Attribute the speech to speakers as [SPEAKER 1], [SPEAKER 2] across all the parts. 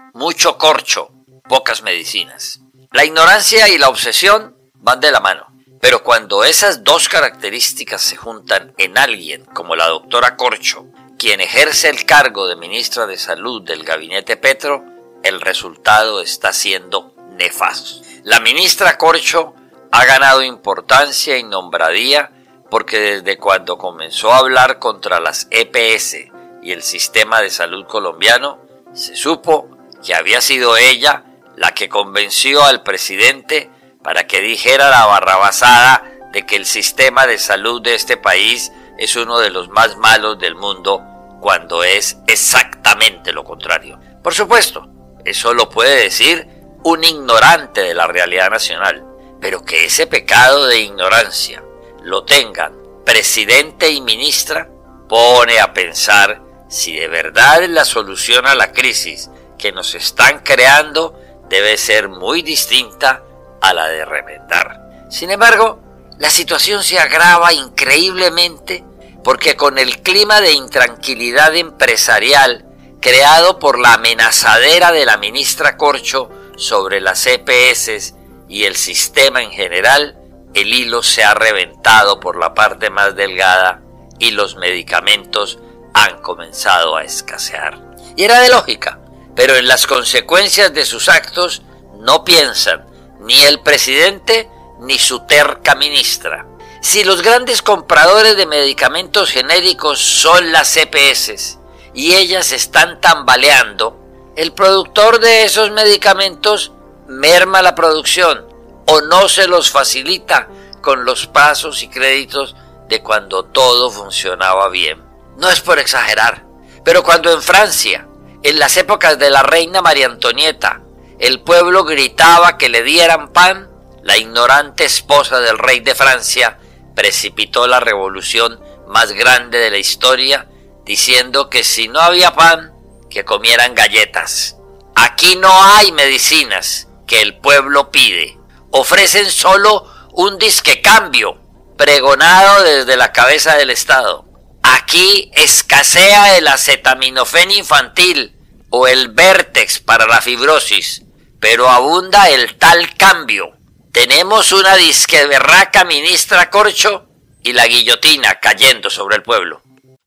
[SPEAKER 1] mucho corcho, pocas medicinas. La ignorancia y la obsesión van de la mano, pero cuando esas dos características se juntan en alguien como la doctora Corcho, quien ejerce el cargo de ministra de Salud del gabinete Petro, el resultado está siendo nefasto. La ministra Corcho ha ganado importancia y nombradía porque desde cuando comenzó a hablar contra las EPS y el sistema de salud colombiano, se supo que había sido ella la que convenció al presidente para que dijera la barrabasada de que el sistema de salud de este país es uno de los más malos del mundo, cuando es exactamente lo contrario. Por supuesto, eso lo puede decir un ignorante de la realidad nacional, pero que ese pecado de ignorancia lo tengan presidente y ministra pone a pensar si de verdad la solución a la crisis que nos están creando debe ser muy distinta a la de remendar. Sin embargo, la situación se agrava increíblemente porque con el clima de intranquilidad empresarial creado por la amenazadera de la ministra Corcho sobre las EPS y el sistema en general, el hilo se ha reventado por la parte más delgada y los medicamentos han comenzado a escasear. Y era de lógica, pero en las consecuencias de sus actos no piensan ni el presidente ni su terca ministra. Si los grandes compradores de medicamentos genéricos son las EPS y ellas están tambaleando, el productor de esos medicamentos merma la producción o no se los facilita con los pasos y créditos de cuando todo funcionaba bien. No es por exagerar, pero cuando en Francia, en las épocas de la reina María Antonieta, el pueblo gritaba que le dieran pan, la ignorante esposa del rey de Francia precipitó la revolución más grande de la historia, diciendo que si no había pan, que comieran galletas. Aquí no hay medicinas que el pueblo pide. Ofrecen solo un disquecambio, pregonado desde la cabeza del Estado. Aquí escasea el acetaminofén infantil o el Vertex para la fibrosis, pero abunda el tal cambio. Tenemos una disqueberraca ministra Corcho y la guillotina cayendo sobre el pueblo.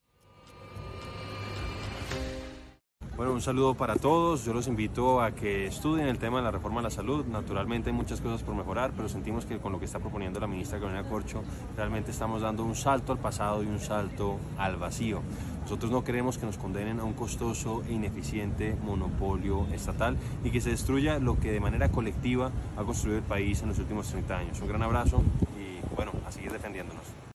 [SPEAKER 2] Bueno, un saludo para todos. Yo los invito a que estudien el tema de la reforma a la salud. Naturalmente hay muchas cosas por mejorar, pero sentimos que con lo que está proponiendo la ministra Carolina Corcho realmente estamos dando un salto al pasado y un salto al vacío. Nosotros no queremos que nos condenen a un costoso e ineficiente monopolio estatal y que se destruya lo que de manera colectiva ha construido el país en los últimos 30 años. Un gran abrazo y bueno, a seguir defendiéndonos.